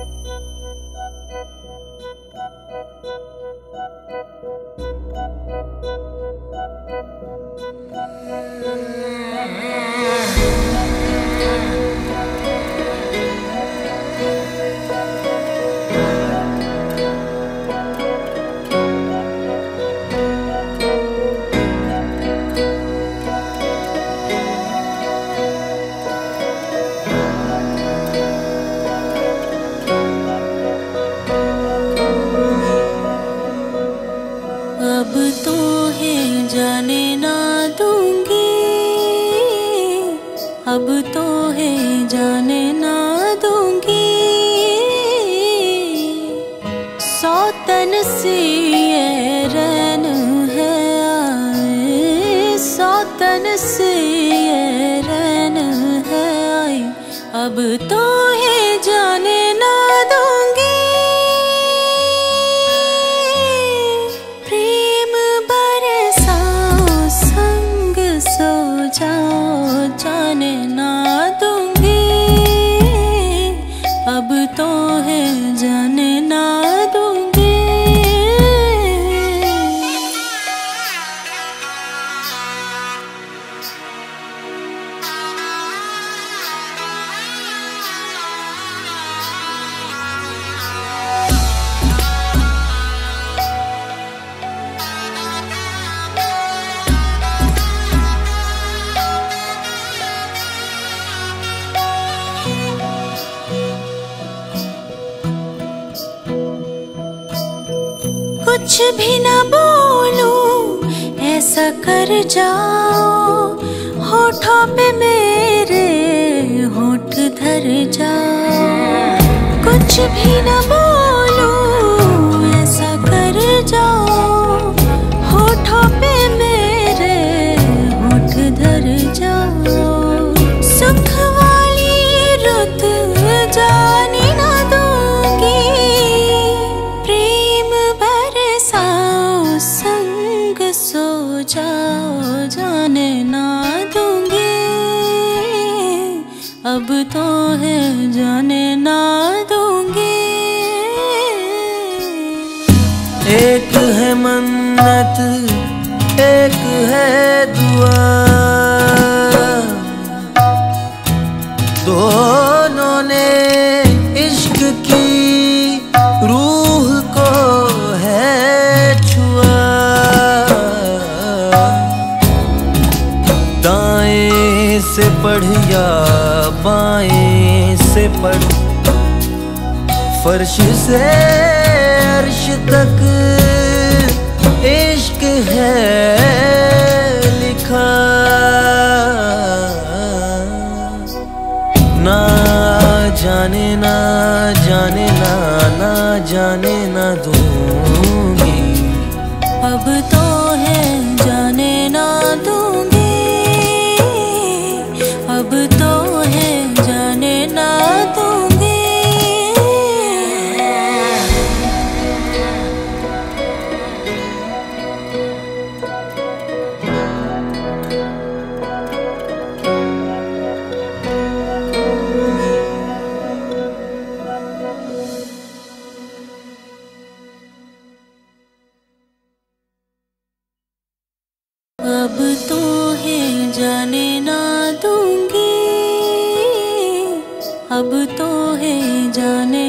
अब तो है जाने ना दूंगी, अब तो है जाने ना दूंगी। सौतन सी ये रैन है आए, सौतन सी ये रैन है आई। अब तो है जाने ना दूंगी। जाने ना दूंगी, अब तो है जाने ना दूंगी। कुछ भी ना बोलूं ऐसा कर जाओ, होठों पे मेरे होठ धर जाओ। कुछ भी ना बोलूं ऐसा कर जाओ, होठों पे मेरे होठ धर जाओ। सुख वाली रुत जाने ना दूंगी, संग सो जाओ जाने ना दूंगी। अब तो है जाने ना दूंगी। एक है मन्नत एक है दुआ, दोनों ने इश्क की रूह को है छुआ। दाएं से पढ़ या बाएं से पढ़, फर्श से अर्श तक इश्क है लिखा। ना जाने ना जाने ना ना जाने ना दूंगी। अब तो है जाने ना दूंगी, अब तो है जाने ना दूंगी। अब तो है जाने ना दूंगी, अब तो है जाने